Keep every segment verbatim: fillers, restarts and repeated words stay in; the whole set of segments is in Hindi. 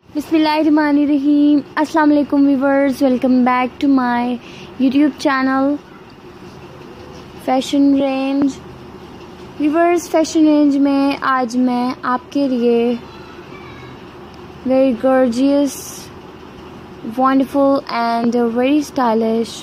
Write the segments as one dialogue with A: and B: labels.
A: बिस्मिल्लाहिर्रहमानिर्रहीम। अस्सलाम वालेकुम viewers, welcome back to my YouTube channel fashion range. Viewers, fashion range में आज मैं आपके लिए very gorgeous, wonderful and very stylish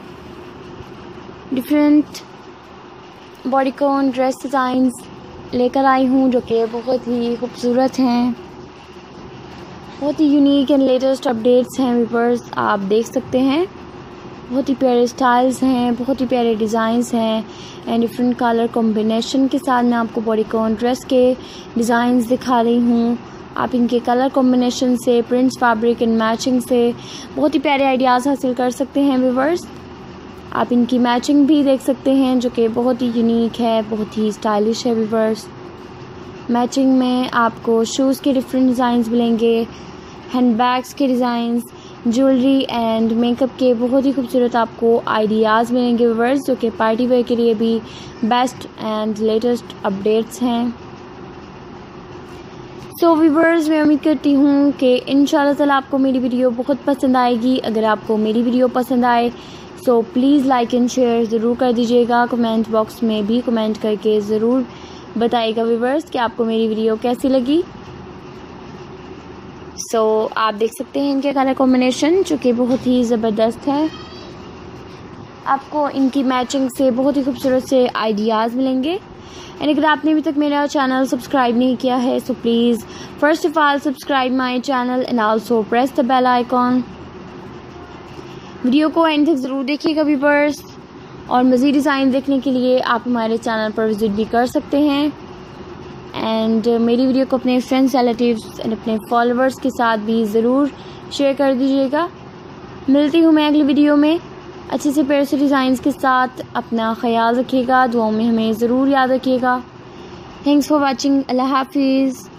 A: different bodycon dress designs लेकर आई हूँ, जो कि बहुत ही खूबसूरत हैं, बहुत ही यूनिक एंड लेटेस्ट अपडेट्स हैं। व्यूअर्स, आप देख सकते हैं, बहुत ही प्यारे स्टाइल्स हैं, बहुत ही प्यारे डिज़ाइंस हैं एंड डिफरेंट कलर कॉम्बिनेशन के साथ मैं आपको बॉडीकॉन ड्रेस के डिज़ाइंस दिखा रही हूँ। आप इनके कलर कॉम्बिनेशन से, प्रिंट्स, फैब्रिक एंड मैचिंग से बहुत ही प्यारे आइडियाज़ हासिल कर सकते हैं। व्यूअर्स, आप इनकी मैचिंग भी देख सकते हैं, जो कि बहुत ही यूनिक है, बहुत ही स्टाइलिश है। व्यूअर्स, मैचिंग में आपको शूज़ के डिफरेंट डिज़ाइंस मिलेंगे, हैंड बैग्स के डिज़ाइंस, ज्वेलरी एंड मेकअप के बहुत ही खूबसूरत आपको आइडियाज़ मिलेंगे। व्यूअर्स, जो कि पार्टी वेयर के लिए भी बेस्ट एंड लेटेस्ट अपडेट्स हैं। सो व्यूअर्स, मैं उम्मीद करती हूँ कि इंशाल्लाह ताला आपको मेरी वीडियो बहुत पसंद आएगी। अगर आपको मेरी वीडियो पसंद आए so please like and share ज़रूर कर दीजिएगा। कमेंट बॉक्स में भी कमेंट करके ज़रूर बताइएगा व्यूअर्स कि आपको मेरी वीडियो कैसी लगी। सो so, आप देख सकते हैं इनके कलर कॉम्बिनेशन, जो कि बहुत ही ज़बरदस्त है। आपको इनकी मैचिंग से बहुत ही खूबसूरत से आइडियाज़ मिलेंगे। एंड अगर आपने अभी तक मेरा चैनल सब्सक्राइब नहीं किया है so please first of all subscribe my channel and also press the bell icon. Video को एंड तक ज़रूर देखिएगा व्यूअर्स, और मज़ीद डिज़ाइन देखने के लिए आप हमारे चैनल पर विज़िट भी कर सकते हैं। एंड uh, मेरी वीडियो को अपने फ्रेंड्स, रिलेटिव्स एंड अपने फॉलोअर्स के साथ भी ज़रूर शेयर कर दीजिएगा। मिलती हूँ मैं अगली वीडियो में अच्छे से प्यारे से डिज़ाइंस के साथ। अपना ख्याल रखिएगा, दुआओं में हमें ज़रूर याद रखिएगा। Thanks for watching. अल्लाह हाफिज़।